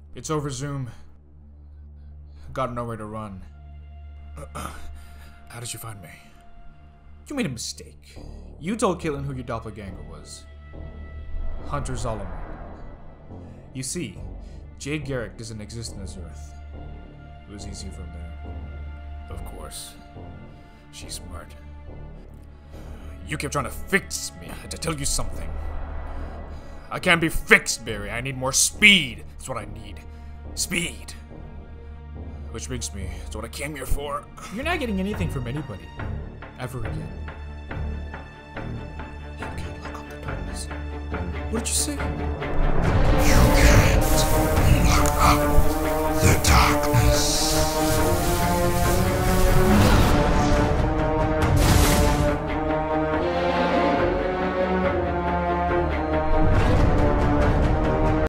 It's over, Zoom. Got nowhere to run. How did you find me? You made a mistake. You told Caitlin who your doppelganger was. Hunter Solomon. You see, Jade Garrick doesn't exist on this earth. It was easy from there. Of course. She's smart. You kept trying to fix me. I had to tell you something. I can't be fixed, Barry. I need more speed. That's what I need. Speed. Which brings me to what I came here for. You're not getting anything from anybody. Ever again. You can't lock up the darkness. What did you say? You can't lock up